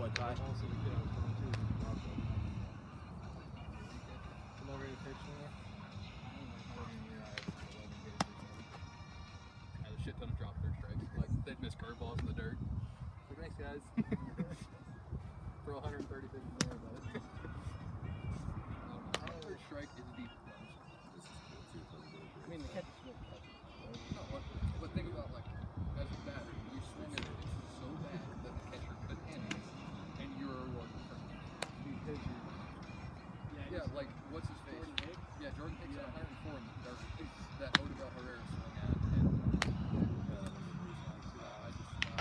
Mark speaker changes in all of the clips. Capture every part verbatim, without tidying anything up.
Speaker 1: boy, Ty.
Speaker 2: Also, the kid I was talking to is in Morocco. Come over here to pitch somewhere.
Speaker 3: Had a shit ton of drop dirt strikes. Like, they'd miss curveballs in the dirt. Like, thanks, guys. Throw one hundred thirty pitches in there about it. Um, drop dirt strike is a deep plunge.
Speaker 1: This is cool too.
Speaker 2: I mean, the catch is really catchy.
Speaker 3: No, but, but think about, like, as a batter, you swing at it, it's so bad that the catcher could handle it, and you're a reward for it.
Speaker 2: You pitch it.
Speaker 3: Yeah, like, what's his face?
Speaker 2: Jordan Hicks?
Speaker 3: Yeah, Jordan Hicks
Speaker 2: Yeah.
Speaker 3: at one hundred four in the dirt. That Odubel Herrera swung at. And, uh, I just, uh,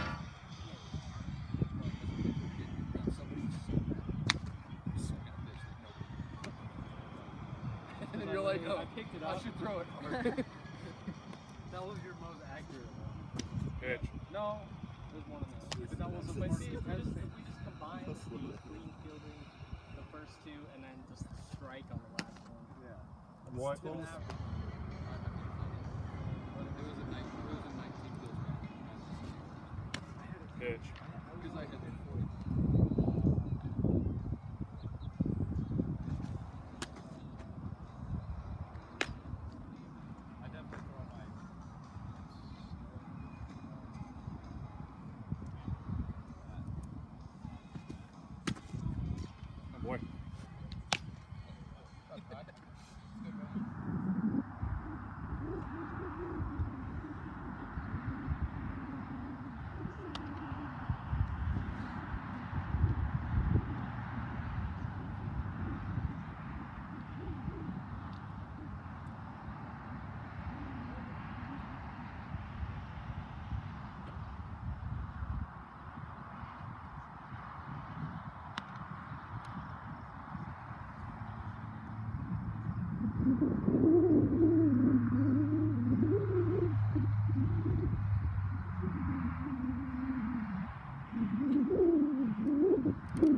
Speaker 3: somebody so bad. You swung at a pitch that nobody. And then you're like, oh,
Speaker 2: I picked it
Speaker 3: I
Speaker 2: up.
Speaker 3: should throw it hard.
Speaker 2: That was your most accurate one.
Speaker 4: Pitch.
Speaker 2: No, there's one of those. But that was the best. We just, we just combined the clean fielding, the first two, and then just the strike on the last one. Yeah.
Speaker 4: What?
Speaker 3: But it was a night, it was a nineteen kills back.
Speaker 4: Pitch.
Speaker 3: Because I had it forty.
Speaker 2: I definitely throw my.
Speaker 4: Oh boy.
Speaker 5: Thank you.